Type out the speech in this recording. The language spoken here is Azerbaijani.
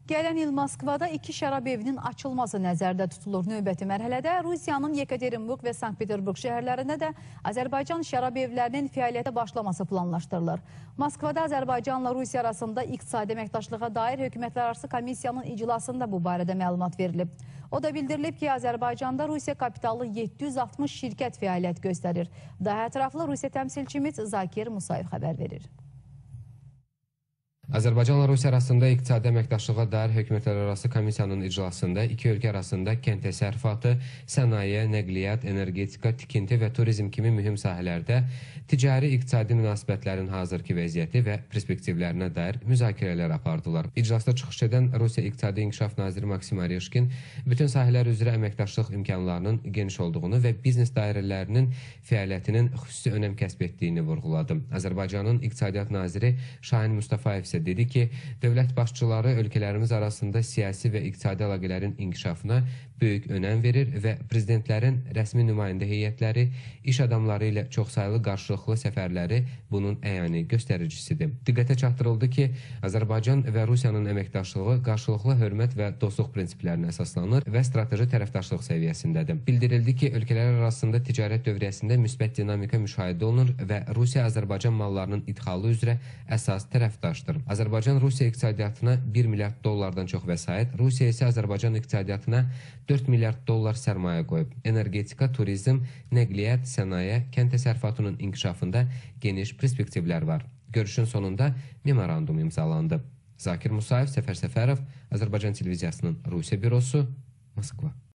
Gələn il Moskvada 2 şərab evinin açılması nəzərdə tutulur. Növbəti mərhələdə Rusiyanın Yekaterinburg və Sankt-Peterburg şəhərlərində də Azərbaycan şərab evlərinin fəaliyyətə başlaması planlaşdırılır. Moskvada Azərbaycanla Rusiya arasında iqtisadi əməkdaşlığa dair hökumətlərarası komissiyanın iclasında bu barədə məlumat verilib. O da bildirilib ki, Azərbaycanda Rusiya kapitallı 760 şirkət fəaliyyət göstərir. Daha ətraflı Rusiya təmsilçimiz Zakir Musayev xəbər verir. Azərbaycanla Rusiya arasında iqtisadi əməkdaşlığa dair hökumətlərarası komissiyanın iclasında iki ölkə arasında kənd təsərrüfatı, sənaye, nəqliyyat, energetika, tikinti və turizm kimi mühüm sahələrdə ticari-iqtisadi münasibətlərin hazırki vəziyyəti və perspektivlərinə dair müzakirələr apardılar. İclasda çıxış edən Rusiya İqtisadi İnkişaf Naziri Maksim Oreşkin bütün sahələr üzrə əməkdaşlıq imkanlarının geniş olduğunu və biznes dairələrinin fəaliyyətinin xüsusi önəm kəsb etdiyini vurğuladı. Azərbaycanın İqtisadiyyat Naziri Şahin Mustafayev dedi ki, dövlət başçıları ölkələrimiz arasında siyasi və iqtisadi əlaqələrin inkişafına böyük önəm verir və prezidentlərin rəsmi nümayəndə heyətləri, iş adamları ilə çoxsaylı qarşılıqlı səfərləri bunun əyani göstəricisidir. Diqqətə çatdırıldı ki, Azərbaycan və Rusiyanın əməkdaşlığı qarşılıqlı hörmət və dostluq prinsiplərinə əsaslanır və strateji tərəfdaşlıq səviyyəsindədir. Bildirildi ki, ölkələr arasında ticarət dövriyəsində müsbət dinamika müşahidə olunur və Rusiya Azərbaycan mallarının idxalı üzrə əsas tərəfdaşdır. Azərbaycan Rusiya iqtisadiyyatına 1 milyard dollardan çox vəsait, Rusiya isə Azərbaycan iqtisadiyyatına 4 milyard dollar sərmayə qoyub. Energetika, turizm, nəqliyyat, sənaye, kənd təsərrüfatının inkişafında geniş perspektivlər var. Görüşün sonunda memorandum imzalandı. Zakir Musayev, Səfər Səfərov, Azərbaycan televiziyasının Rusiya bürosu, Moskva.